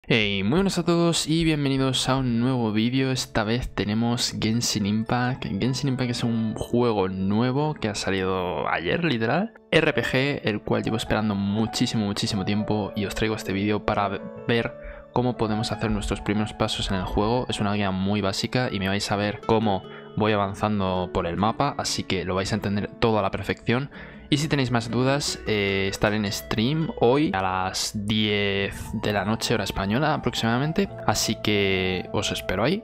Hey, muy buenas a todos y bienvenidos a un nuevo vídeo. Esta vez tenemos Genshin Impact. Genshin Impact es un juego nuevo que ha salido ayer, literal. RPG, el cual llevo esperando muchísimo tiempo y os traigo este vídeo para ver cómo podemos hacer nuestros primeros pasos en el juego. Es una guía muy básica y me vais a ver cómo voy avanzando por el mapa, así que lo vais a entender todo a la perfección. Y si tenéis más dudas, estaré en stream hoy a las 10 de la noche, hora española aproximadamente. Así que os espero ahí.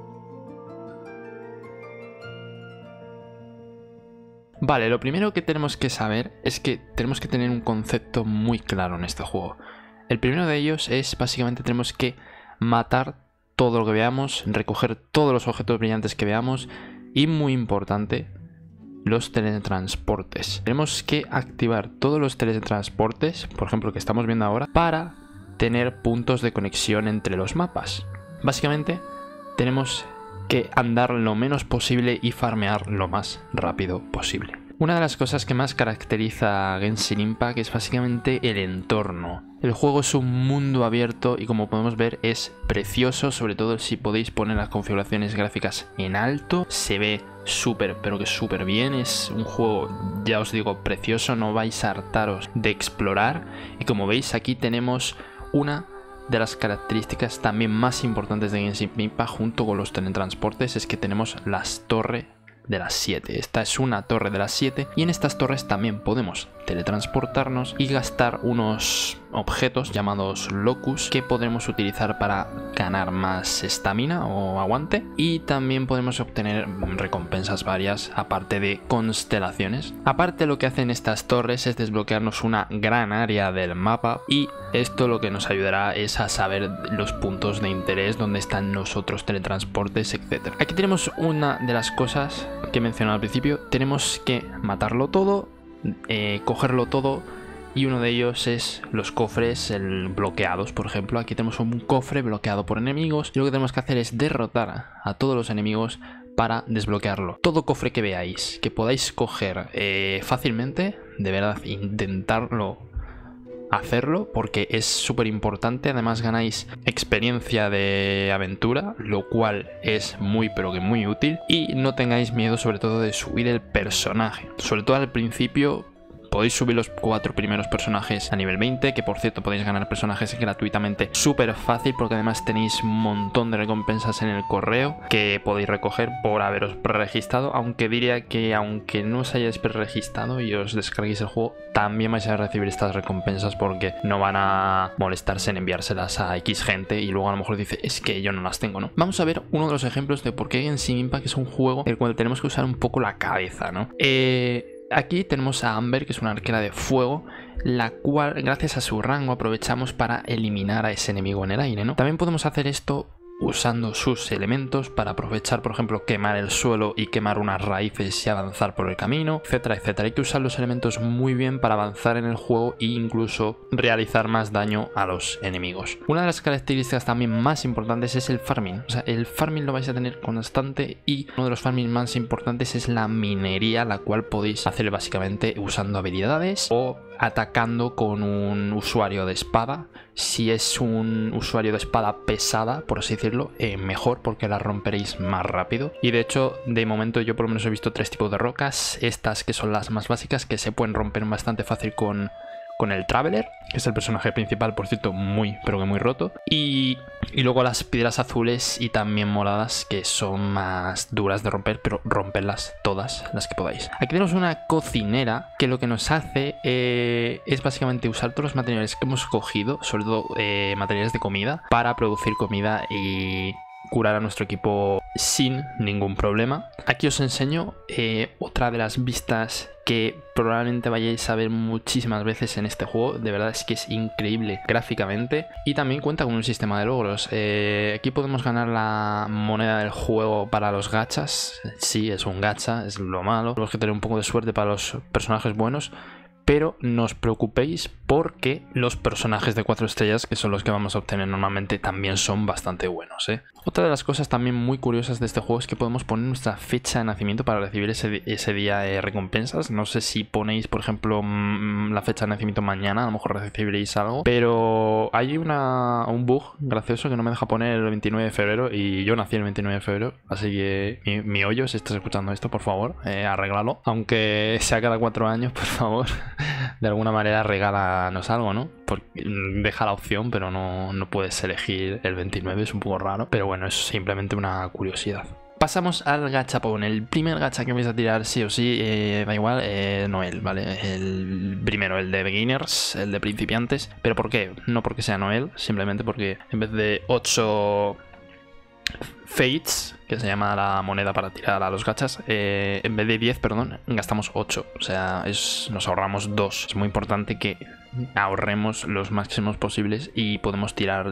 Vale, lo primero que tenemos que saber es que tenemos que tener un concepto muy claro en este juego. El primero de ellos es, básicamente, tenemos que matar todo lo que veamos, recoger todos los objetos brillantes que veamos y, muy importante, los teletransportes. Tenemos que activar todos los teletransportes, por ejemplo, que estamos viendo ahora, para tener puntos de conexión entre los mapas. Básicamente, tenemos que andar lo menos posible y farmear lo más rápido posible. Una de las cosas que más caracteriza a Genshin Impact es básicamente el entorno. El juego es un mundo abierto y, como podemos ver, es precioso, sobre todo si podéis poner las configuraciones gráficas en alto. Se ve pero que súper bien. Es un juego, ya os digo, precioso, no vais a hartaros de explorar. Y como veis, aquí tenemos una de las características también más importantes de Genshin Impact junto con los teletransportes, es que tenemos las torres de las 7. Esta es una torre de las 7 y en estas torres también podemos teletransportarnos y gastar unos objetos llamados locus que podremos utilizar para ganar más estamina o aguante, y también podemos obtener recompensas varias aparte de constelaciones. Aparte, lo que hacen estas torres es desbloquearnos una gran área del mapa, y esto lo que nos ayudará es a saber los puntos de interés, donde están los otros teletransportes, etc. Aquí tenemos una de las cosas que he mencionado al principio. Tenemos que matarlo todo, cogerlo todo, y uno de ellos es los cofres bloqueados. Por ejemplo, aquí tenemos un cofre bloqueado por enemigos y lo que tenemos que hacer es derrotar a todos los enemigos para desbloquearlo. Todo cofre que veáis, que podáis coger fácilmente, de verdad, intentarlo hacerlo, porque es súper importante. Además, ganáis experiencia de aventura, lo cual es muy pero que muy útil. Y no tengáis miedo, sobre todo, de subir el personaje, sobre todo al principio. Podéis subir los 4 primeros personajes a nivel 20, que por cierto podéis ganar personajes gratuitamente, súper fácil, porque además tenéis un montón de recompensas en el correo que podéis recoger por haberos preregistrado. Aunque diría que aunque no os hayáis preregistrado y os descarguéis el juego, también vais a recibir estas recompensas, porque no van a molestarse en enviárselas a X gente y luego a lo mejor dice, es que yo no las tengo, ¿no? Vamos a ver uno de los ejemplos de por qué Genshin Impact es un juego en el cual tenemos que usar un poco la cabeza, ¿no? Aquí tenemos a Amber, que es una arquera de fuego, la cual, gracias a su rango, aprovechamos para eliminar a ese enemigo en el aire, ¿no? También podemos hacer esto usando sus elementos para aprovechar, por ejemplo, quemar el suelo y quemar unas raíces y avanzar por el camino, etcétera, etcétera. Hay que usar los elementos muy bien para avanzar en el juego e incluso realizar más daño a los enemigos. Una de las características también más importantes es el farming. O sea, el farming lo vais a tener constante, y uno de los farming más importantes es la minería, la cual podéis hacer básicamente usando habilidades o atacando con un usuario de espada. Si es un usuario de espada pesada, por así decirlo, mejor, porque la romperéis más rápido. Y de hecho, de momento yo por lo menos he visto 3 tipos de rocas. Estas, que son las más básicas, que se pueden romper bastante fácil con el Traveler, que es el personaje principal, por cierto, muy pero que muy roto. Y luego las piedras azules y también moradas, que son más duras de romper, pero romperlas todas las que podáis. Aquí tenemos una cocinera que lo que nos hace es básicamente usar todos los materiales que hemos cogido, sobre todo materiales de comida, para producir comida y curar a nuestro equipo sin ningún problema. Aquí os enseño otra de las vistas que probablemente vayáis a ver muchísimas veces en este juego. De verdad es que es increíble gráficamente, y también cuenta con un sistema de logros. Aquí podemos ganar la moneda del juego para los gachas. Sí, es un gacha, es lo malo. Tenemos que tener un poco de suerte para los personajes buenos, pero no os preocupéis porque los personajes de 4 estrellas, que son los que vamos a obtener normalmente, también son bastante buenos, ¿eh? Otra de las cosas también muy curiosas de este juego es que podemos poner nuestra fecha de nacimiento para recibir ese día recompensas. No sé si ponéis, por ejemplo, la fecha de nacimiento mañana, a lo mejor recibiréis algo, pero hay un bug gracioso que no me deja poner el 29 de febrero y yo nací el 29 de febrero, así que mi hoyo, si estás escuchando esto, por favor, arréglalo. Aunque sea cada 4 años, por favor, de alguna manera regálanos algo, ¿no? Porque deja la opción, pero no puedes elegir el 29, es un poco raro, pero bueno, es simplemente una curiosidad. Pasamos al gachapón. El primer gacha que vais a tirar sí o sí, da igual, Noel, ¿vale? El primero, el de beginners, el de principiantes. ¿Pero por qué? No porque sea Noel, simplemente porque en vez de 8 Fates, que se llama la moneda para tirar a los gachas, en vez de 10, perdón, gastamos 8. O sea, nos ahorramos 2. Es muy importante que ahorremos los máximos posibles y podemos tirar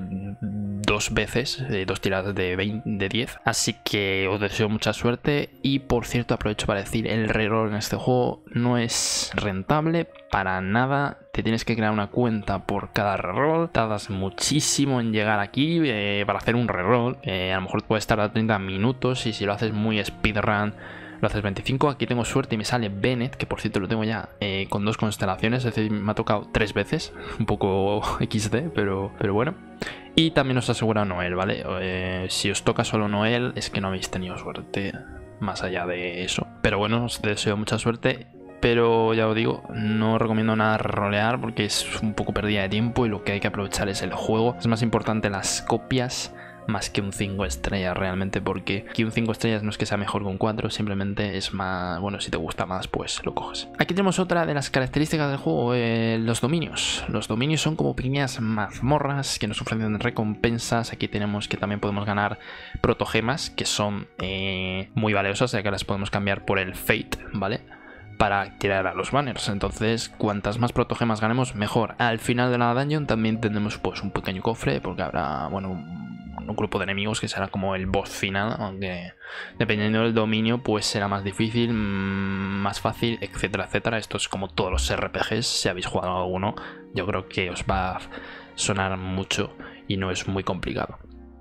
2 veces, 2 tiradas de 10. Así que os deseo mucha suerte. Y por cierto, aprovecho para decir, el reroll en este juego no es rentable para nada. Te tienes que crear una cuenta por cada reroll. Tardas muchísimo en llegar aquí para hacer un reroll. A lo mejor puedes tardar 30 minutos y si lo haces muy speedrun lo haces 25. Aquí tengo suerte y me sale Bennett, que por cierto lo tengo ya con 2 constelaciones, es decir, me ha tocado 3 veces, un poco XD, pero bueno. Y también os asegura Noel, ¿vale? Si os toca solo Noel es que no habéis tenido suerte más allá de eso. Pero bueno, os deseo mucha suerte. Pero ya os digo, no recomiendo nada rolear porque es un poco pérdida de tiempo y lo que hay que aprovechar es el juego. Es más importante las copias más que un 5 estrellas realmente, porque aquí un 5 estrellas no es que sea mejor que un 4, simplemente es más, bueno, si te gusta más pues lo coges. Aquí tenemos otra de las características del juego, los dominios. Los dominios son como pequeñas mazmorras que nos ofrecen recompensas. Aquí tenemos que también podemos ganar protogemas, que son muy valiosas, ya que las podemos cambiar por el Fate, ¿vale? Para tirar a los banners. Entonces, cuantas más protogemas ganemos, mejor. Al final de la dungeon también tendremos pues un pequeño cofre, porque habrá, bueno, un grupo de enemigos que será como el boss final, aunque dependiendo del dominio pues será más difícil, más fácil, etcétera, etcétera. Esto es como todos los RPGs, si habéis jugado alguno, yo creo que os va a sonar mucho y no es muy complicado.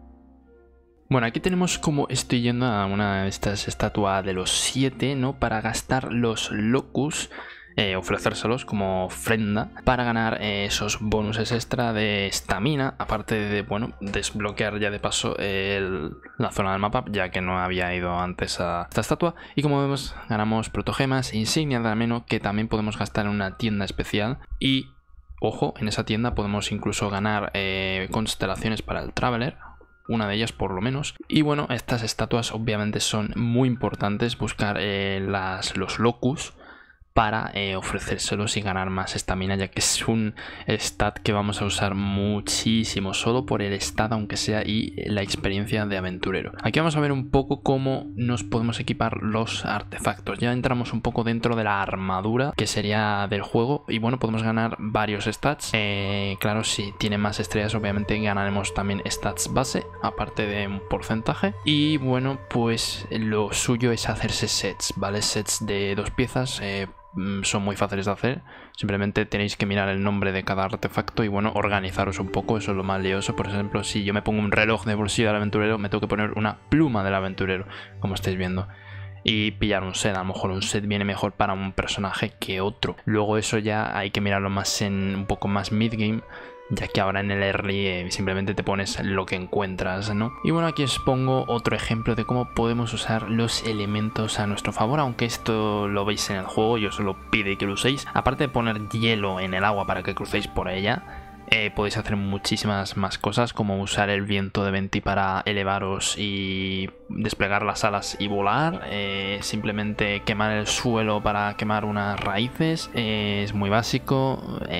Bueno, aquí tenemos como estoy yendo a una de estas estatuas de los 7, ¿no? Para gastar los locus, ofrecérselos como ofrenda para ganar esos bonuses extra de estamina, aparte de, bueno, desbloquear ya de paso la zona del mapa, ya que no había ido antes a esta estatua. Y como vemos, ganamos protogemas, insignia de ameno, que también podemos gastar en una tienda especial. Y, ojo, en esa tienda podemos incluso ganar constelaciones para el Traveler, una de ellas por lo menos. Y bueno, estas estatuas obviamente son muy importantes, buscar los locus para ofrecérselos y ganar más estamina, ya que es un stat que vamos a usar muchísimo, solo por el stat aunque sea, y la experiencia de aventurero. Aquí vamos a ver un poco cómo nos podemos equipar los artefactos. Ya entramos un poco dentro de la armadura que sería del juego y bueno, podemos ganar varios stats. Claro, si tiene más estrellas obviamente ganaremos también stats base, aparte de un porcentaje. Y bueno, pues lo suyo es hacerse sets, ¿vale? Sets de 2 piezas, son muy fáciles de hacer, simplemente tenéis que mirar el nombre de cada artefacto y bueno, organizaros un poco, eso es lo más lioso. Por ejemplo, si yo me pongo un reloj de bolsillo del aventurero, me tengo que poner una pluma del aventurero, como estáis viendo, y pillar un set. A lo mejor un set viene mejor para un personaje que otro. Luego eso ya hay que mirarlo más en un poco más mid-game, ya que ahora en el early simplemente te pones lo que encuentras, ¿no? Y bueno, aquí os pongo otro ejemplo de cómo podemos usar los elementos a nuestro favor, aunque esto lo veis en el juego y os lo pide que lo uséis. Aparte de poner hielo en el agua para que crucéis por ella, podéis hacer muchísimas más cosas, como usar el viento de Venti para elevaros y desplegar las alas y volar, simplemente quemar el suelo para quemar unas raíces, es muy básico,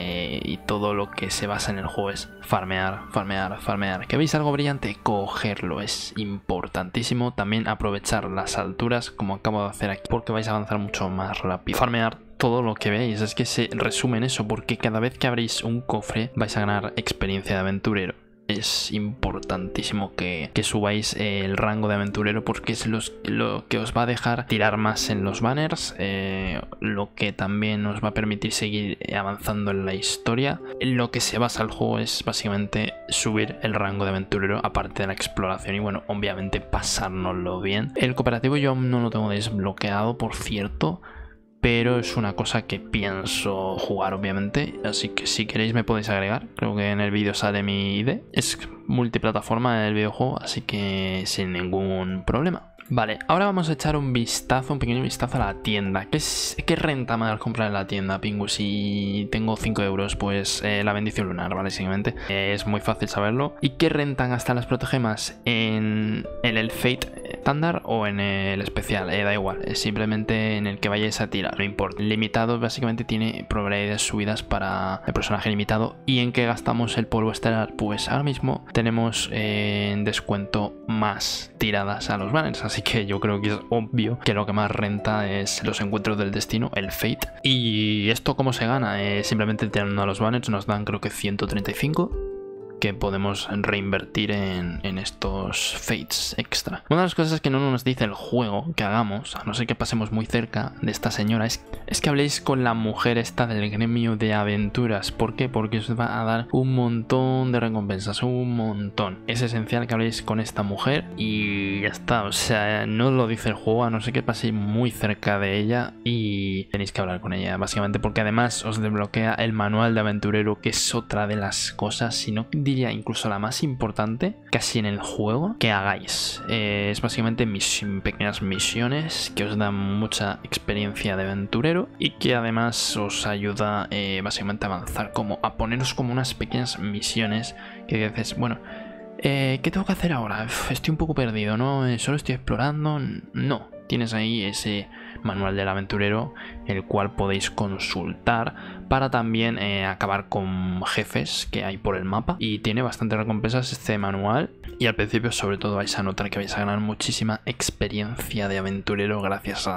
y todo lo que se basa en el juego es farmear, farmear, farmear. ¿Que veis algo brillante? Cogerlo, es importantísimo. También aprovechar las alturas, como acabo de hacer aquí, porque vais a avanzar mucho más rápido. Farmear todo lo que veis, es que se resume en eso, porque cada vez que abréis un cofre vais a ganar experiencia de aventurero. es importantísimo que subáis el rango de aventurero, porque es lo que os va a dejar tirar más en los banners, lo que también os va a permitir seguir avanzando en la historia. Lo que se basa el juego es básicamente subir el rango de aventurero, aparte de la exploración y bueno, obviamente pasárnoslo bien. El cooperativo yo aún no lo tengo desbloqueado, por cierto, pero es una cosa que pienso jugar, obviamente, así que si queréis me podéis agregar. Creo que en el vídeo sale mi ID. Es multiplataforma el videojuego, así que sin ningún problema. Vale, ahora vamos a echar un vistazo, un pequeño vistazo a la tienda. ¿Qué renta más comprar en la tienda, Pingu? Si tengo 5 euros, pues la bendición lunar, básicamente. Es muy fácil saberlo. ¿Y qué rentan hasta las protogemas? En el Fate estándar o en el especial, da igual, es simplemente en el que vayáis a tirar, no importa. Limitado básicamente tiene probabilidades subidas para el personaje limitado. ¿Y en qué gastamos el polvo estelar? Pues ahora mismo tenemos en descuento más tiradas a los banners, así que yo creo que es obvio que lo que más renta es los encuentros del destino, el Fate. ¿Y esto cómo se gana? Simplemente tirando a los banners nos dan creo que 135 que podemos reinvertir en estos Fates extra. Una de las cosas que no nos dice el juego que hagamos, a no ser que pasemos muy cerca de esta señora, es que habléis con la mujer esta del gremio de aventuras. ¿Por qué? Porque os va a dar un montón de recompensas, un montón. Es esencial que habléis con esta mujer y ya está. O sea, no lo dice el juego, a no ser que paséis muy cerca de ella y tenéis que hablar con ella, básicamente, porque además os desbloquea el manual de aventurero, que es otra de las cosas, si no diría incluso la más importante casi en el juego que hagáis. Es básicamente pequeñas misiones que os dan mucha experiencia de aventurero y que además os ayuda básicamente a avanzar, como a poneros como unas pequeñas misiones que dices, bueno, ¿qué tengo que hacer ahora? Estoy un poco perdido, ¿no? Solo estoy explorando. No, tienes ahí ese manual del aventurero, el cual podéis consultar para también acabar con jefes que hay por el mapa, y tiene bastantes recompensas este manual, y al principio sobre todo vais a notar que vais a ganar muchísima experiencia de aventurero gracias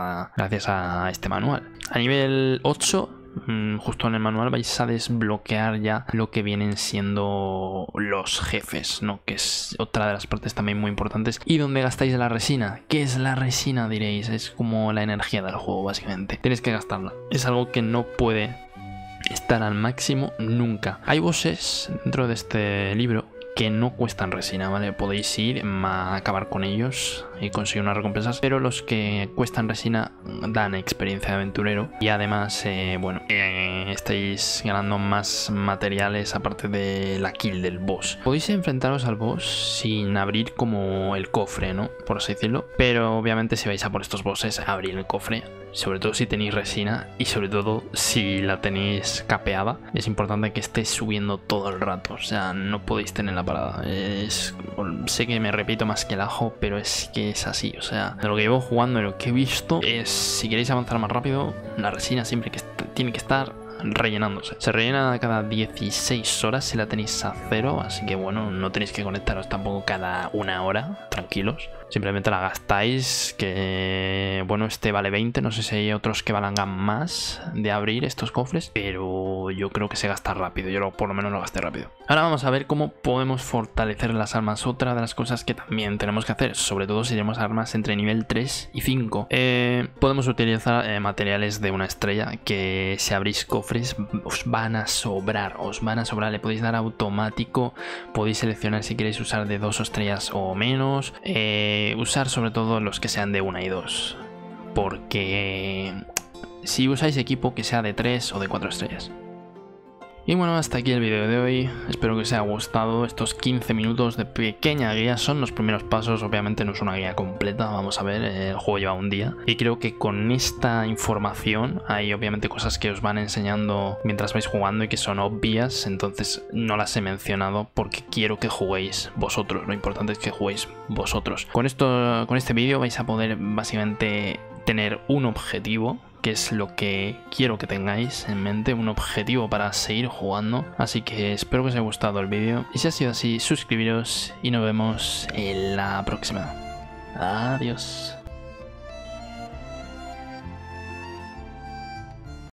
a este manual. A nivel 8, justo en el manual vais a desbloquear ya lo que vienen siendo los jefes, ¿no? Que es otra de las partes también muy importantes. ¿Y dónde gastáis la resina? ¿Qué es la resina, diréis? Es como la energía del juego, básicamente. Tenéis que gastarla. Es algo que no puede estar al máximo nunca. Hay bosses dentro de este libro que no cuestan resina, ¿vale? Podéis ir a acabar con ellos y conseguir unas recompensas, pero los que cuestan resina dan experiencia de aventurero y además, bueno, estáis ganando más materiales aparte de la kill del boss. Podéis enfrentaros al boss sin abrir como el cofre, ¿no? Por así decirlo, pero obviamente si vais a por estos bosses, abrir el cofre. Sobre todo si tenéis resina y sobre todo si la tenéis capeada, es importante que esté subiendo todo el rato, o sea, no podéis tenerla parada. Sé que me repito más que el ajo, pero es que es así, o sea, de lo que llevo jugando y lo que he visto es, si queréis avanzar más rápido, la resina siempre tiene que estar rellenándose. Se rellena cada 16 horas si la tenéis a 0, así que bueno, no tenéis que conectaros tampoco cada 1 hora, tranquilos. Simplemente la gastáis, que bueno, este vale 20, no sé si hay otros que valgan más de abrir estos cofres, pero yo creo que se gasta rápido, yo por lo menos lo gasté rápido. Ahora vamos a ver cómo podemos fortalecer las armas, otra de las cosas que también tenemos que hacer, sobre todo si tenemos armas entre nivel 3 y 5. Podemos utilizar materiales de una estrella, que si abrís cofres os van a sobrar, le podéis dar automático, podéis seleccionar si queréis usar de 2 estrellas o menos, usar sobre todo los que sean de 1 y 2, porque si usáis equipo que sea de 3 o de 4 estrellas. Y bueno, hasta aquí el vídeo de hoy, espero que os haya gustado. Estos 15 minutos de pequeña guía son los primeros pasos, obviamente no es una guía completa, vamos a ver, el juego lleva un día. Y creo que con esta información hay obviamente cosas que os van enseñando mientras vais jugando y que son obvias, entonces no las he mencionado porque quiero que juguéis vosotros, lo importante es que juguéis vosotros. Con este vídeo vais a poder básicamente tener un objetivo, que es lo que quiero que tengáis en mente, un objetivo para seguir jugando. Así que espero que os haya gustado el vídeo, y si ha sido así, suscribiros y nos vemos en la próxima. Adiós.